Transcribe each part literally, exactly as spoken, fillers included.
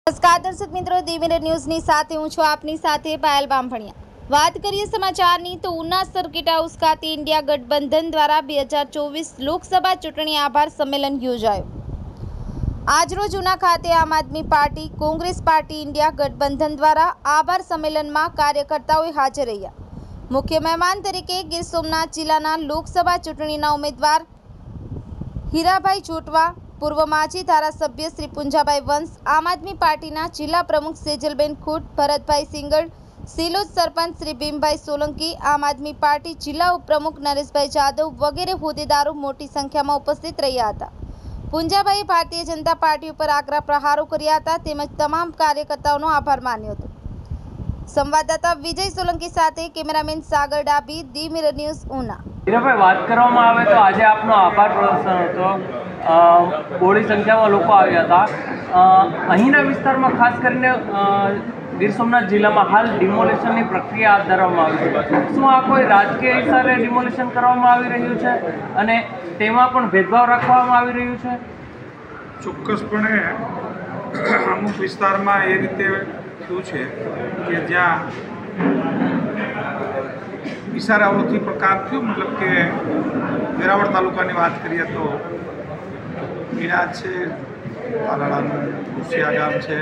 નમસ્કાર દર્શક મિત્રો, દી મિનિટ ન્યૂઝની સાથે હું છું આપની સાથે પાયલ બામભણિયા। વાત કરીએ સમાચારની તો ઉના સર્કિટ હાઉસ ખાતે ઇન્ડિયા ગઠબંધન દ્વારા બે હજાર ચોવીસ લોકસભા ચૂંટણી આભાર સંમેલન યોજાયું। આજરોજ ઉના ખાતે Aam Aadmi party, Congress party, India ગઠબંધન દ્વારા આભાર સંમેલનમાં કાર્યકર્તાઓ હાજર રહ્યા। મુખ્ય મહેમાન તરીકે ગીર સોમનાથ જિલ્લાના લોકસભા ચૂંટણીના ઉમેદવાર હીરાભાઈ જોટવા, પૂર્વ માજી ધારાસભ્ય શ્રી પુંજાભાઈ વંશ, આમ આદમી પાર્ટીના જિલ્લા પ્રમુખ સેજલબેન ખૂટ, ભરતભાઈ સિંગડ, સિલોદ સરપંચ શ્રી ભીમભાઈ સોલંકી, આમ આદમી પાર્ટી જિલ્લા ઉપપ્રમુખ નરેશભાઈ જાદવ વગેરે હોદ્દેદારો મોટી સંખ્યામાં ઉપસ્થિત રહ્યા હતા। પુંજાભાઈએ ભારતીય જનતા પાર્ટી ઉપર આકરા પ્રહારો કર્યા હતા તેમજ તમામ કાર્યકર્તાઓનો આભાર માન્યો હતો। સંવાદદાતા વિજય સોલંકી સાથે કેમેરામેન સાગર ડાબી, દી મિરર ન્યૂઝ, ઉના। હીરાભાઈ, વાત કરવામાં આવે તો આજે આપનો આભાર પ્રદર્શન હતો, બહોળી સંખ્યામાં લોકો આવ્યા હતા। અહીંના વિસ્તારમાં ખાસ કરીને ગીર સોમનાથ જિલ્લામાં હાલ ડિમોલેશનની પ્રક્રિયા હાથ ધરવામાં આવી છે। શું આ કોઈ રાજકીય હિસાબે ડિમોલેશન કરવામાં આવી રહ્યું છે અને તેમાં પણ ભેદભાવ રાખવામાં આવી રહ્યું છે? ચોક્કસપણે અમુક વિસ્તારમાં એ રીતે થયું છે કે જ્યાં ઇશારાઓથી પણ કામ થયું। મતલબ કે વેરાવળ તાલુકાની વાત કરીએ તો મીણા છે, પાલાળાનું કુશિયા ગામ છે,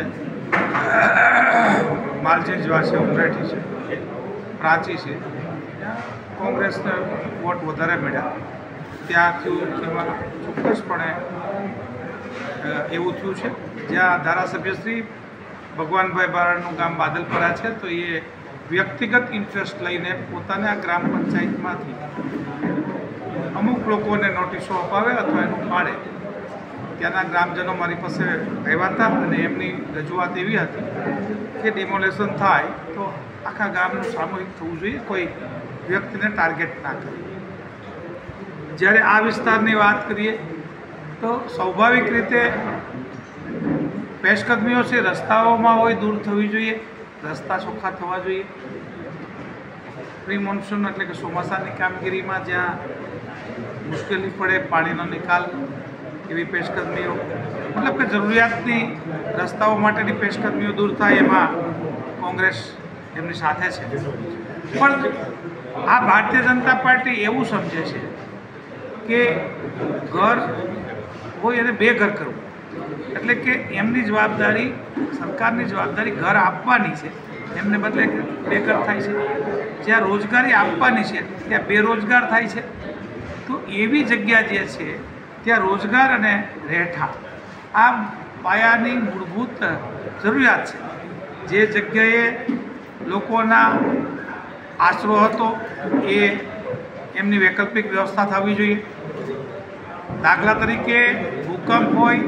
માલજીજવા છે, ઉમરેઠી છે, પ્રાચી છે, કોંગ્રેસને વોટ વધારે મળ્યા ત્યાં થયું। એમાં ચોક્કસપણે એવું થયું છે જ્યાં ધારાસભ્ય શ્રી ભગવાનભાઈ બારડનું ગામ બાદલપરા છે તો એ વ્યક્તિગત ઇન્ટરેસ્ટ લઈને પોતાના ગ્રામ પંચાયતમાંથી અમુક લોકોને નોટિસો અપાવે અથવા એનું પાડે। ત્યાંના ગ્રામજનો મારી પાસે આવ્યા હતા અને એમની રજૂઆત એવી હતી કે ડિમોલેશન થાય તો આખા ગામનું સામૂહિક થવું જોઈએ, કોઈ વ્યક્તિને ટાર્ગેટ ના કરે। જ્યારે આ વિસ્તારની વાત કરીએ તો સ્વાભાવિક રીતે પેશકદમીઓ છે, રસ્તાઓમાં હોય દૂર થવી જોઈએ, રસ્તા ચોખ્ખા થવા જોઈએ। પ્રી મોન્સૂન એટલે કે ચોમાસાની કામગીરીમાં જ્યાં મુશ્કેલી પડે, પાણીનો નિકાલ, એવી પેશકદમીઓ, મતલબ કે જરૂરિયાતની રસ્તાઓ માટેની પેશકદમીઓ દૂર થાય એમાં કોંગ્રેસ એમની સાથે છે। પણ આ ભારતીય જનતા પાર્ટી એવું સમજે છે કે ઘર હોય અને બે ઘર કરવું, એટલે કે એમની જવાબદારી, સરકારની જવાબદારી ઘર આપવાની છે, એમને બદલે બે ઘર થાય છે। જ્યાં રોજગારી આપવાની છે ત્યાં બેરોજગાર થાય છે। તો એવી જગ્યા જે છે ત્યાં રોજગાર અને રહેઠાણ આ પાયાની મૂળભૂત જરૂરિયાત છે। જે જગ્યાએ લોકોના આશરો હતો એ એમની વૈકલ્પિક વ્યવસ્થા થવી જોઈએ। દાખલા તરીકે ભૂકંપ હોય,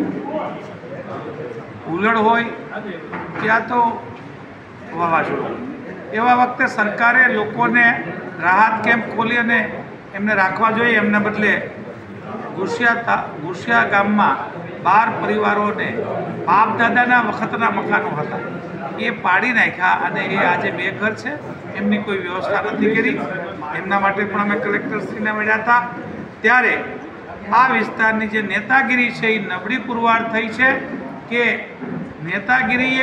હુલડ હોય, ત્યાં તો વાવાઝોડું, એવા વખતે સરકારે લોકોને રાહત કેમ્પ ખોલી અને એમને રાખવા જોઈએ। એમના બદલે ગુસિયા ગુસિયા ગામમાં બાર પરિવારોને બાપ દાદાના વખતના મકાનો હતા એ પાડી નાખ્યા અને એ આજે બે ઘર છે, એમની કોઈ વ્યવસ્થા નથી કરી। એમના માટે પણ અમે કલેક્ટરશ્રીને મળ્યા હતા ત્યારે આ વિસ્તારની જે નેતાગીરી છે એ નબળી પુરવાર થઈ છે કે નેતાગીરીએ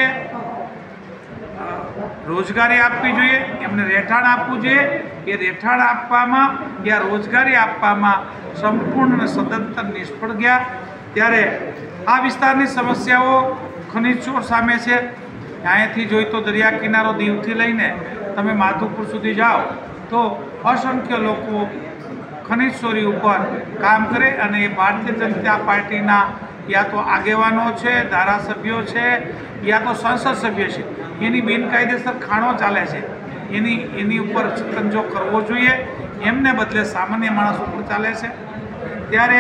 રોજગારી આપવી જોઈએ, એમને રહેઠાણ આપવું જોઈએ। એ રહેઠાણ આપવામાં યા રોજગારી આપવામાં સંપૂર્ણ અને સદંતર નિષ્ફળ ગયા। ત્યારે આ વિસ્તારની સમસ્યાઓ ખનિજ ચોર સામે છે। અહીંયાથી જોઈ તો દરિયા કિનારો દીવથી લઈને તમે માધુપુર સુધી જાઓ તો અસંખ્ય લોકો ખનિજ ચોરી ઉપર કામ કરે અને એ ભારતીય જનતા પાર્ટીના યા તો આગેવાનો છે, ધારાસભ્યો છે, યા તો સંસદ સભ્ય છે, એની બિનકાયદેસર ખાણો ચાલે છે, એની એની ઉપર શિકંજો કરવો જોઈએ, એમને બદલે સામાન્ય માણસ ઉપર ચાલે છે। ત્યારે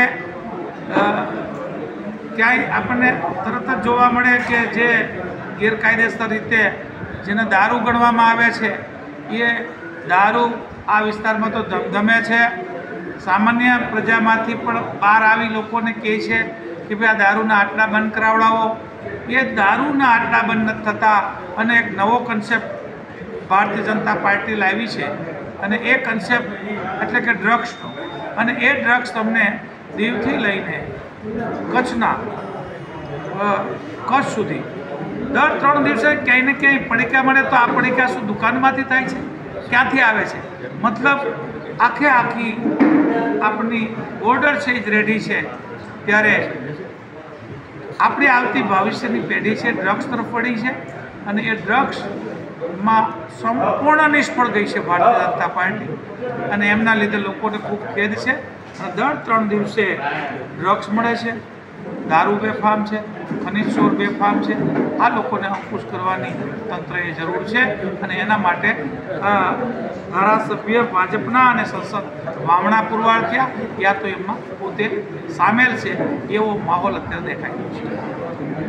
ક્યાંય આપણને તરત જ જોવા મળે કે જે ગેરકાયદેસર રીતે જેને દારૂ ગણવામાં આવે છે એ દારૂ આ વિસ્તારમાં તો ધમધમે છે। સામાન્ય પ્રજામાંથી પણ બહાર આવી લોકોને કહે છે કે ભાઈ આ દારૂના આટલા બંધ કરાવડાવો। એ દારૂના આટલા બંધ નથી થતા અને એક નવો કન્સેપ્ટ ભારતીય જનતા પાર્ટી લાવી છે અને એ કન્સેપ્ટ એટલે કે ડ્રગ્સનો, અને એ ડ્રગ્સ તમને દીવથી લઈને કચ્છના કચ્છ સુધી દર ત્રણ દિવસે ક્યાંય ને ક્યાંય પડીકા મળે તો આ પડીકા શું દુકાનમાંથી થાય છે, ક્યાંથી આવે છે? મતલબ આખે આખી આપણી બોર્ડર છે જ રેડી છે. ત્યારે આપણી આવતી ભવિષ્યની પેઢી છે ડ્રગ્સ તરફ વળી છે અને એ ડ્રગ્સમાં સંપૂર્ણ નિષ્ફળ ગઈ છે ભારતીય જનતા પાર્ટી, અને એમના લીધે લોકોને ખૂબ ખેદ છે. અને દર ત્રણ દિવસે ડ્રગ્સ મળે છે, દારૂ બેફામ છે, ખનીજ ચોર બેફામ છે. આ લોકોને અંકુશ કરવાની તંત્રએ જરૂર છે અને એના માટે ધારાસભ્ય ભાજપના અને સંસદ વામણા પુરવાર થયા યા તો એમાં પોતે સામેલ છે એવો માહોલ અત્યારે દેખાઈ રહ્યો છે.